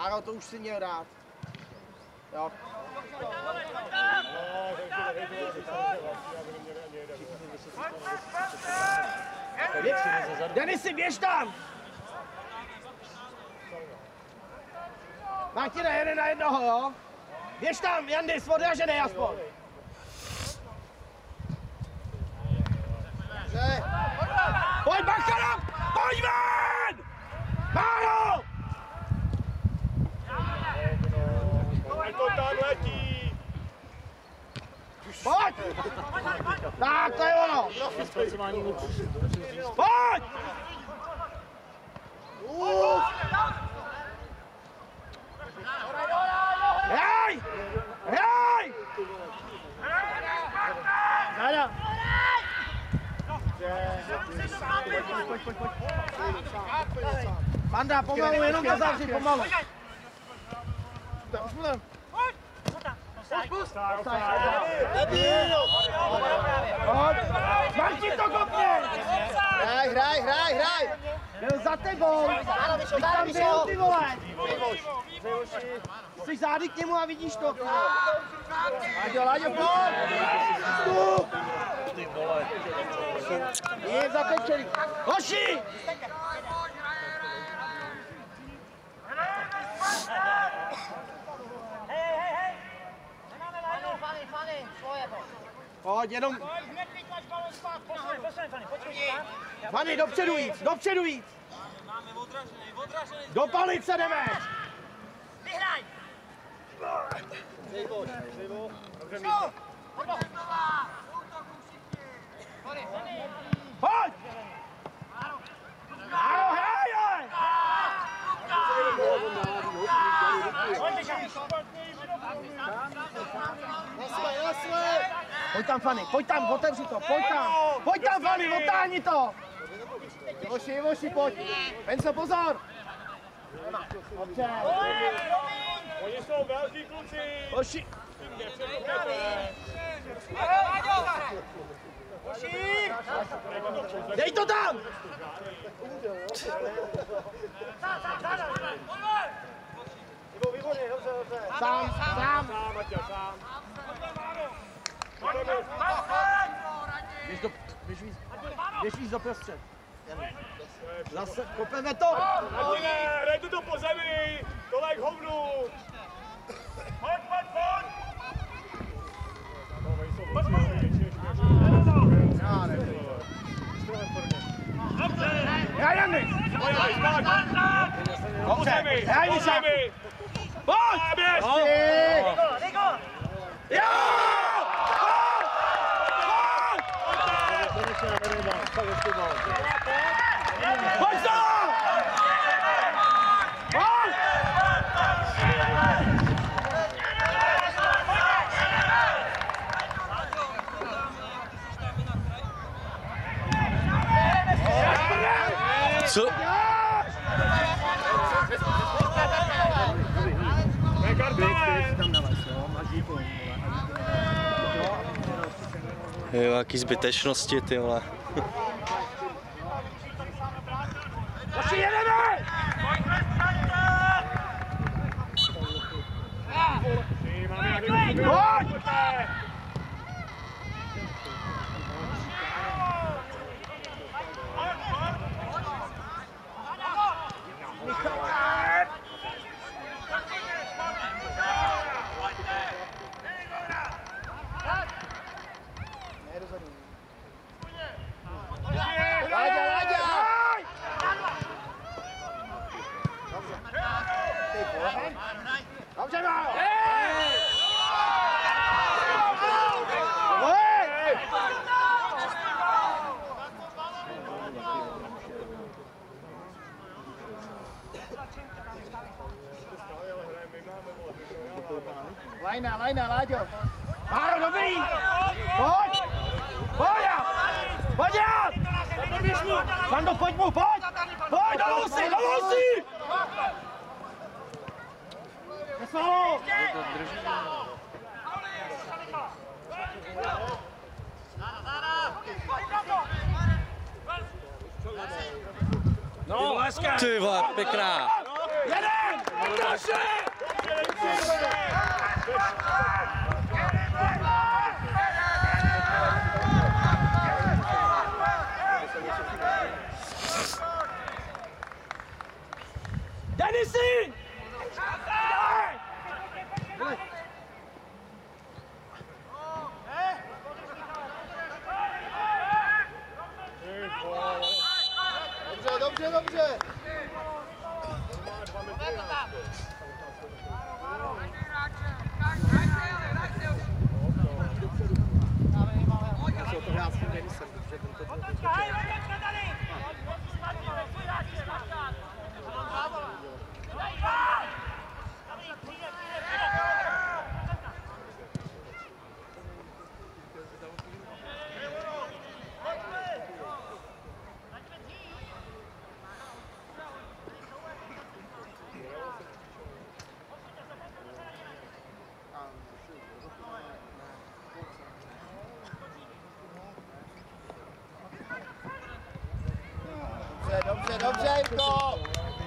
Máro, to už si měl dát. Jo. Denisi, běž tam! Martina, 1 na 1, jo? Běž tam, Jandis, odražený aspoň. Pojď, Bachala! Pojď ven! Máro! To tam letí! Pojď! Tak, to je ono! Pojď! Hej! Hej! Záda! Panda, pomalu, jenom to zavři, pomalu. Už budem. Pojď! Martin to kopně! Hraj! Byl za tebou! Ty tam byl, ty vole! Jsi zády k němu a vidíš to, ty vole! Láďo, pojď! Vstup! Ty vole! Je zatečený! Hoši! Pojď, jenom... Fany, dopředu víc! Máme odražený. Do palice jdeme! Vyhraj! Pojď! Máro, hej! Pojď tam, Fany, pojď tam, otevři to, pojď tam, Fany, otáhni to! Joši, pojď, Penso, pozor! Dobře. Oni jsou velký kluci! Joši! Dej to tam! Sám, Běž víc do prostřed. Zase, kopeme to! Martine, hrajte to po zemi! Tohle je k hovnu! Pojď! Já Jany! Dobře! Hej, Míša! Pojď! Běž! Jo! Pojď to! Pojď! Co? Jo, jaký zbytečnosti, ty vole. Hoši, jedeme! Pojď! Dobře, Máro! Lajna, Láďo! Máro, dobrý! Pojď! Pojď! Vando, pojď mu, pojď! Pojď, do Lucy! Nesvalo! No, ty vole, pěkná! Jeden! Denisi! Dobře, dobře, dobře. Dobře, dobře, Jirko!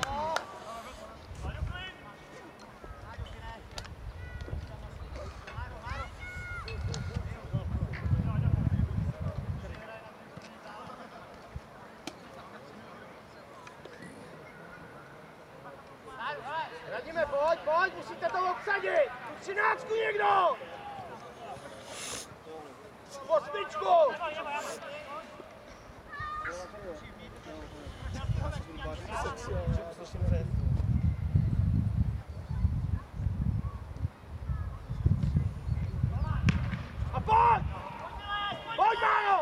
Radíme, pojď, pojď, musíte to obsadit! Tu 13 někdo! Osmičku! A pojď! Pojď, Máro!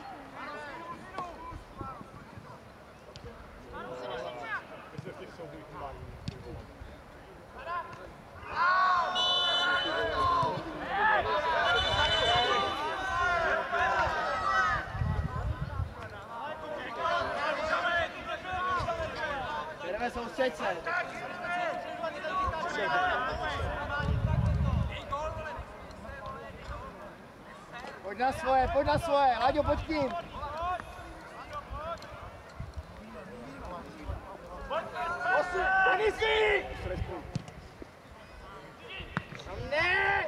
Jdeme soustřed se. Pojď na svoje, Láďo, pojď k ním. Denisi! Ne!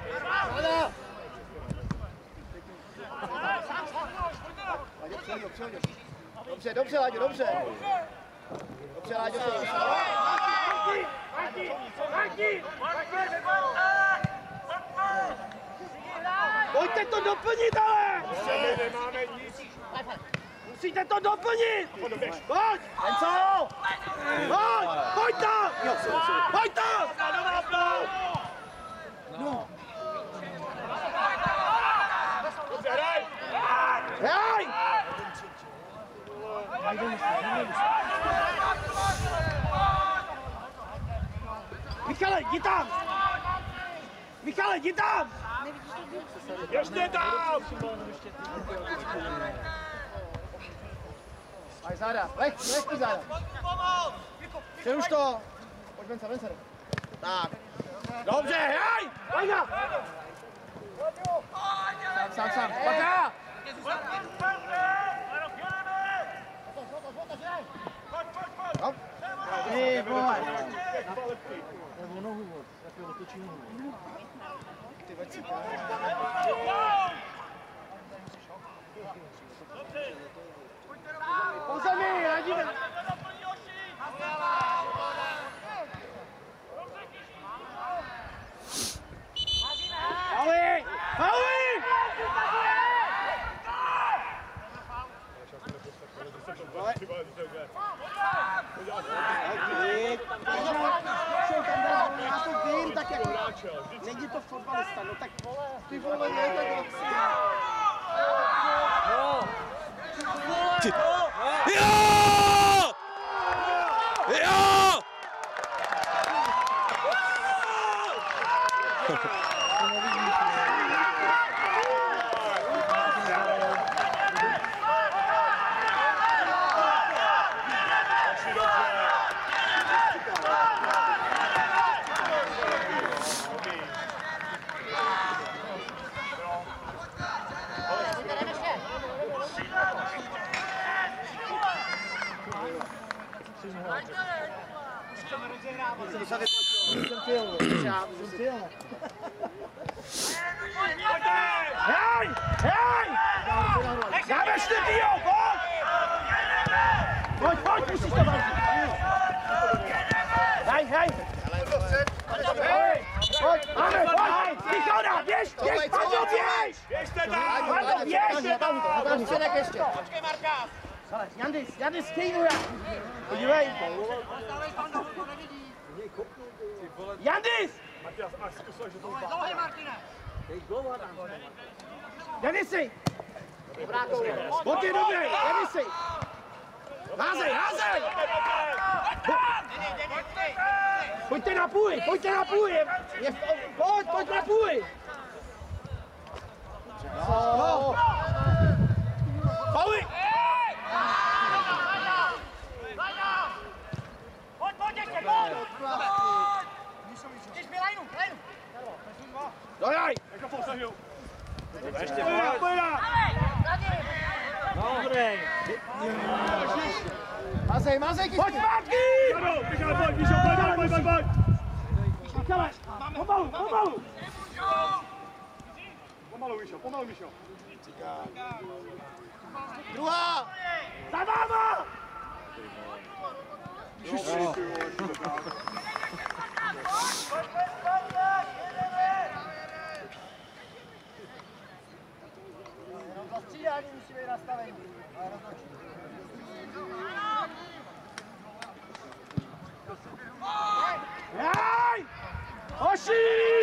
Dobře, dobře, Láďo, dobře. Dobře, Láďo, to pojďte to doplnit, ale! Nemáme nic. Musíte to doplnit! Pojď! Enzo! Pojď! Pojď tam! Pojď tam! No. Hraj! Hraj! Michale, jdi tam! Michale, jdi tam! Ještě tam! Aj záda, leh záda. Přeruš to. Pojď ven se. Tak. Dobře, hraj! Vajna! Sám. Paka! No. Ty vole. Nebo nohu vod, takového otočí nohu. Ty veci. Po zemi, radíme. Pauli! Pauli! Já to vím, tak jako není to fotbalista, no tak ty vole, ne tak Jo! Jo! se vyplatil. Jsem tyl, jsem tyl. Hej! Hej! Dáme čtvrtýho, pojď! Pojď, pojď, musíš to vzít. Hej, hej! Hej! Pojď, máme, pojď! Tichona, běž, běž, Paťo, běž! Běžte tam! Paťo, běž! Počkej, Marka! Jandis, kejnuje! Podívej! Jandis! Matias, až zkusil, že to upál. Dlouhý, Martine! Jandisi! Pojď je dobrý, Jandisi! Házej, házej! Pojďte na půj, pojďte na půj! Pojď na půj! No. Pauly! Pojď ještě, pojď! Když mi lajnu! Dojaj! Jak to posažil? Ještě pojď! Dobrý! Mazej, pojď zpátky! Ano, Michal, pojď, Míšo, pojď! Michale, pomalu! Pomalu, Míšo. Druhá! Za váma! Střídání musí být nastavení. Hej! Hoši!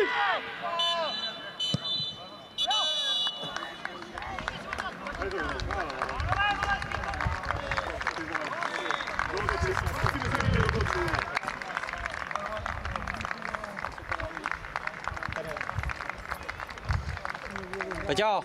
Peťo!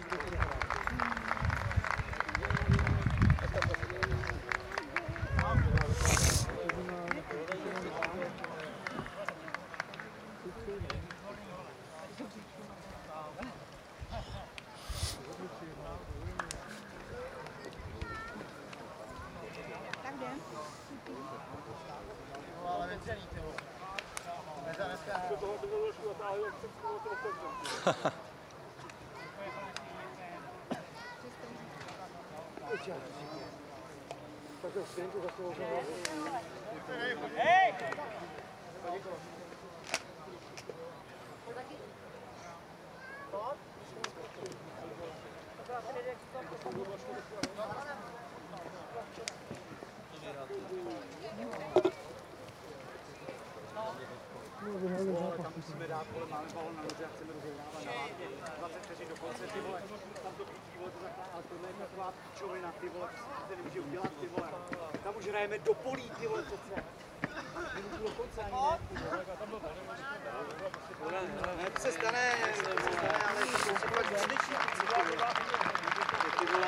Hej! Tam musíme dát, vole, máme balon na nože a chceme rozehrávat na látě. 20 vteřin do konce, ty vole, tam to pítí, vole, to taková, ale tohle je taková píčovina, ty vole, to nemůže udělat, ty vole. Tam už hrajeme do polí, ty vole, přece. Nemůžu do konce ani ne. Ne, to se stane, ale to jsou takové srdeční, ty vole.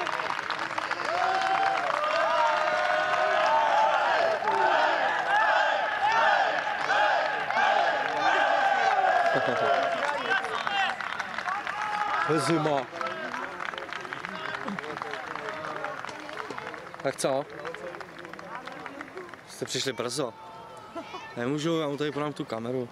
Zima. Tak co? Jste přišli brzo. Nemůžu, já mu tady podám tu kameru.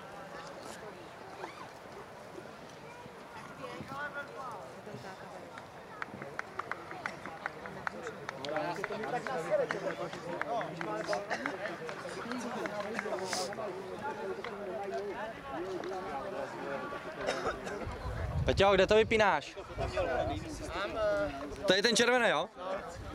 Peťo, kde to vypínáš? Tady ten červený, jo?